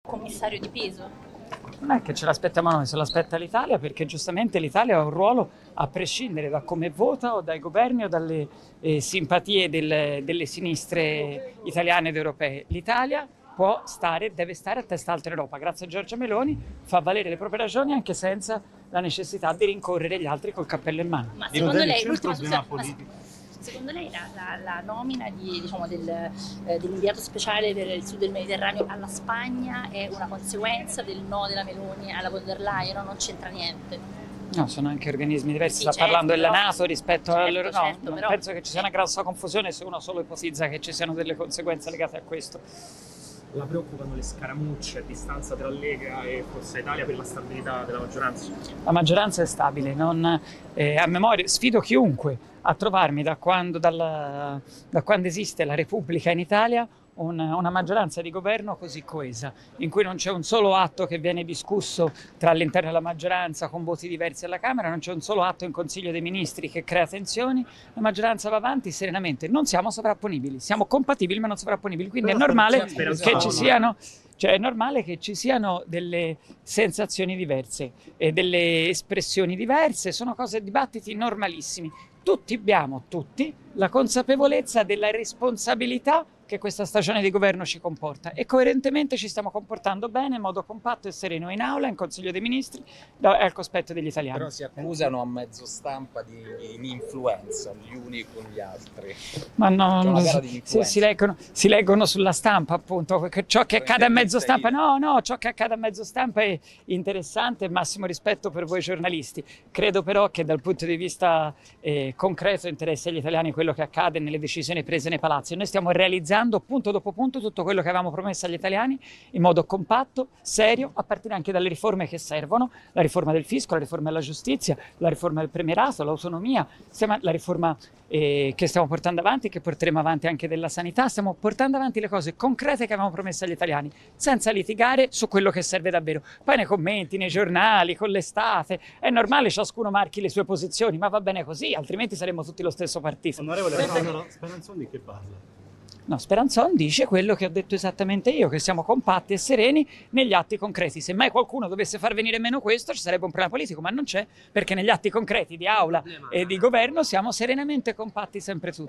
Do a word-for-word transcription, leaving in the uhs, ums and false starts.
commissario di peso? Non è che ce l'aspettiamo noi, se l'aspetta l'Italia, perché giustamente l'Italia ha un ruolo a prescindere da come vota o dai governi o dalle eh, simpatie del, delle sinistre italiane ed europee. L'Italia può stare, deve stare a testa alta in Europa. Grazie a Giorgia Meloni fa valere le proprie ragioni anche senza la necessità di rincorrere gli altri col cappello in mano. Ma secondo lei l'ultima Secondo lei la, la, la nomina di, diciamo, del, eh, dell'inviato speciale per il sud del Mediterraneo alla Spagna è una conseguenza del no della Meloni alla von der Leyen o non c'entra niente? No, sono anche organismi diversi, sì, sta certo, parlando della però, NATO rispetto certo, a loro. No, certo, non però, penso che ci sia una grossa confusione se uno solo ipotizza che ci siano delle conseguenze legate a questo. La preoccupano le scaramucce a distanza tra Lega e Forza Italia per la stabilità della maggioranza? La maggioranza è stabile, non, eh, a memoria, sfido chiunque a trovarmi da quando, dalla, da quando esiste la Repubblica in Italia una, una maggioranza di governo così coesa, in cui non c'è un solo atto che viene discusso tra all'interno della maggioranza con voti diversi alla Camera, non c'è un solo atto in Consiglio dei Ministri che crea tensioni, la maggioranza va avanti serenamente, non siamo sovrapponibili, siamo compatibili ma non sovrapponibili, quindi Però è normale che ci no? siano... Cioè è normale che ci siano delle sensazioni diverse, e delle espressioni diverse, sono cose, dibattiti normalissimi. Tutti abbiamo, tutti, la consapevolezza della responsabilità che questa stagione di governo ci comporta e coerentemente ci stiamo comportando bene, in modo compatto e sereno in aula, in Consiglio dei Ministri e al cospetto degli italiani. Però si accusano a mezzo stampa di influenza gli uni con gli altri. Ma no, si, si, leggono, si leggono sulla stampa appunto, ciò che accade a mezzo stampa, no, no, ciò che accade a mezzo stampa è interessante e massimo rispetto per voi giornalisti. Credo però che dal punto di vista eh, concreto interessi agli italiani quello che accade nelle decisioni prese nei palazzi. Noi stiamo realizzando punto dopo punto tutto quello che avevamo promesso agli italiani in modo compatto, serio, a partire anche dalle riforme che servono, la riforma del fisco, la riforma della giustizia, la riforma del premierato, l'autonomia, la riforma eh, che stiamo portando avanti, che porteremo avanti anche della sanità, stiamo portando avanti le cose concrete che avevamo promesso agli italiani, senza litigare su quello che serve davvero. Poi nei commenti, nei giornali, con l'estate, è normale ciascuno marchi le sue posizioni, ma va bene così, altrimenti saremmo tutti lo stesso partito. Onorevole, però Speranzon di che parla? No, Speranzon dice quello che ho detto esattamente io, che siamo compatti e sereni negli atti concreti. Se mai qualcuno dovesse far venire meno questo, ci sarebbe un problema politico, ma non c'è, perché negli atti concreti di aula e di governo siamo serenamente compatti sempre tutti.